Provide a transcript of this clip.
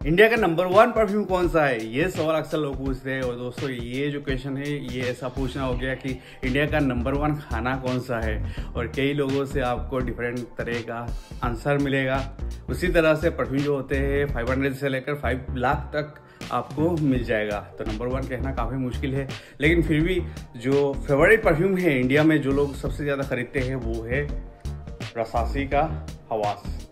India का number 1 perfume कौन सा है, ये सवाल अक्सर लोग पूछते हैं। और दोस्तों ये जो क्वेश्चन है ये ऐसा पूछना हो गया कि इंडिया का नंबर 1 खाना कौन सा है, और कई लोगों से आपको डिफरेंट तरह का आंसर मिलेगा। उसी तरह से परफ्यूम जो होते हैं 500 से लेकर 5 लाख तक आपको मिल जाएगा। तो नंबर 1 कहना काफ़ी मुश्किल है, लेकिन फिर भी जो फेवरेट परफ्यूम है इंडिया में जो लोग सबसे ज़्यादा खरीदते हैं वो है रसासी का हवास।